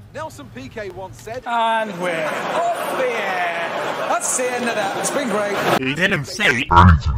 Nelson Piquet once said, And we're off the air. That's the end of that. It's been great. He didn't say anything.